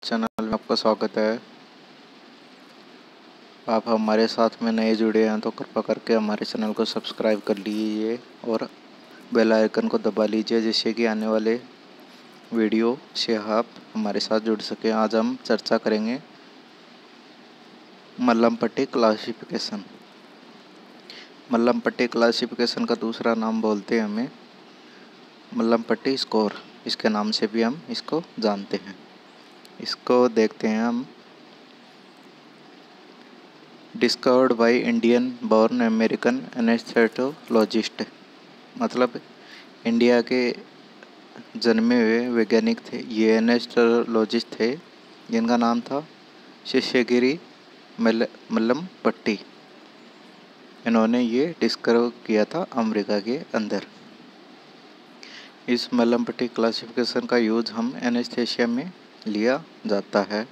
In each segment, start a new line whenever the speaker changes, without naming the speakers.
Channel में आपका स्वागत है। आप हमारे साथ में नए जुड़े हैं तो कृपया करके हमारे चैनल को सब्सक्राइब कर लीजिए और बेल आइकन को दबा लीजिए, जिससे कि आने वाले वीडियो से आप हमारे साथ जुड़ सकें। आज हम चर्चा करेंगे मल्लम पट्टी क्लासिफिकेशन। मल्लम पट्टी क्लासिफिकेशन का दूसरा नाम बोलते हैं हमें मल्लम पट्टी स्कोर। इसके नाम से भी हम इसको जानते हैं। इसको देखते हैं हम। Discovered by Indian born American anaesthetologist, मतलब इंडिया के जन्मे हुए वैज्ञानिक थे। ये एनेस्थेटोलॉजिस्ट थे जिनका नाम था शेषगिरी मल्लम पट्टी। इन्होंने ये डिस्कवर किया था अमेरिका के अंदर। इस मल्लम पट्टी क्लासिफिकेशन का यूज हम एनेस्थेसिया में लिया जाता है।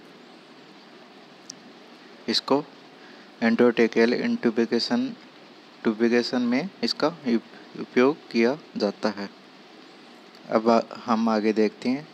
इसको एंडोट्रेकियल इंटुबेशन में इसका उपयोग किया जाता है। अब हम आगे देखते हैं।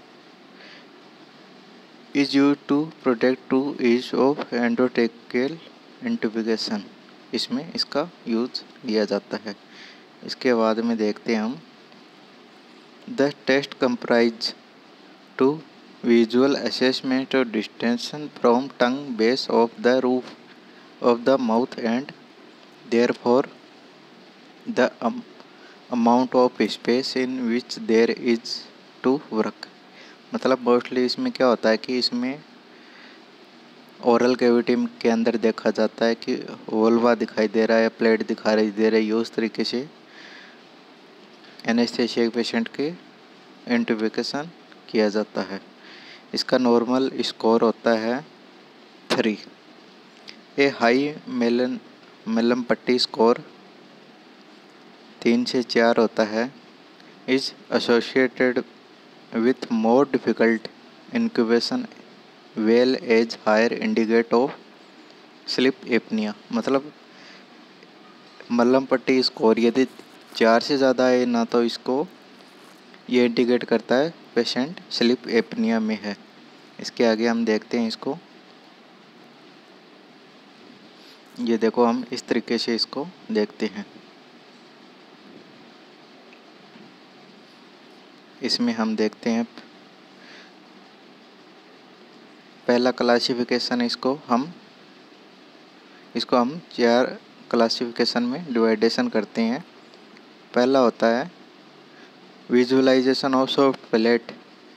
Is used to protect to ease of endotracheal intubation, इसमें इसका यूज लिया जाता है। इसके बाद में देखते हैं हम। The test comprise to visual assessment of distension from tongue base of the roof of the mouth and therefore the amount of space in which there is to work। मतलब मोस्टली इसमें क्या होता है कि इसमें ओरल कैविटी के अंदर देखा जाता है कि वोल्वा दिखाई दे रहा है, प्लेट दिखाई दे रही है। उस तरीके से एनेस्थेसिया पेशेंट के इंटुबेशन किया जाता है। इसका नॉर्मल स्कोर होता है 3। ए हाई मल्लम पट्टी स्कोर 3 से 4 होता है। Is associated with more difficult incubation well as higher indicate of sleep apnoea. मतलब मल्लम पट्टी स्कोर यदि 4 से ज़्यादा है ना तो इसको ये इंडिकेट करता है पेशेंट स्लीप एपनिया में है। इसके आगे हम देखते हैं इसको। ये देखो, हम इस तरीके से इसको देखते हैं। इसमें हम देखते हैं पहला क्लासिफिकेशन। इसको हम 4 क्लासिफिकेशन में डिवाइडेशन करते हैं। पहला होता है visualisation of soft palate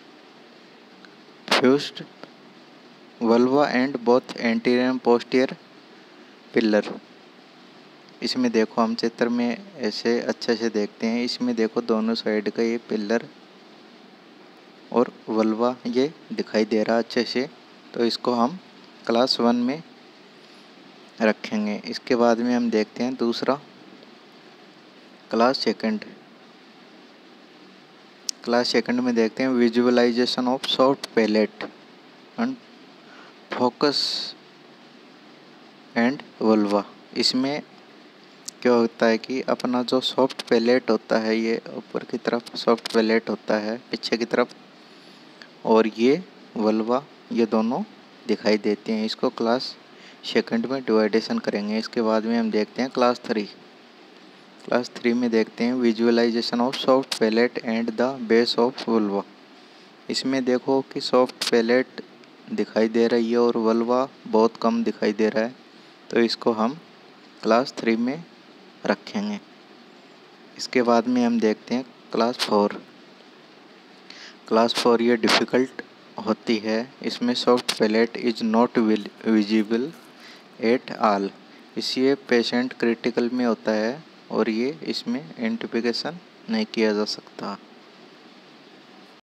fauces uvula and both anterior and posterior pillar. इसमें देखो, हम चित्र में ऐसे अच्छे से देखते हैं। इसमें देखो दोनों साइड का ये पिलर और वल्वा ये दिखाई दे रहा अच्छे से। तो इसको हम क्लास 1 में रखेंगे। इसके बाद में हम देखते हैं दूसरा क्लास सेकंड में देखते हैं visualisation of soft palate and fauces and uvula. इसमें क्या होता है कि अपना जो सॉफ्ट पैलेट होता है, ये ऊपर की तरफ सॉफ्ट पैलेट होता है पीछे की तरफ, और ये वल्वा, ये दोनों दिखाई देते हैं। इसको क्लास सेकंड में डिवाइडेशन करेंगे। इसके बाद में हम देखते हैं क्लास 3 में देखते हैं visualisation of soft palate and the base of uvula. इसमें देखो कि सॉफ्ट पैलेट दिखाई दे रही है और वल्वा बहुत कम दिखाई दे रहा है। तो इसको हम क्लास 3 में रखेंगे। इसके बाद में हम देखते हैं क्लास 4 ये डिफ़िकल्ट होती है। इसमें soft palate is not visible at all. इसलिए पेशेंट क्रिटिकल में होता है और ये इसमें इंटुबेशन नहीं किया जा सकता।